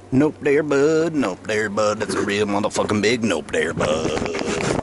Nope there, bud. Nope there, bud. That's a real motherfucking big nope there, bud.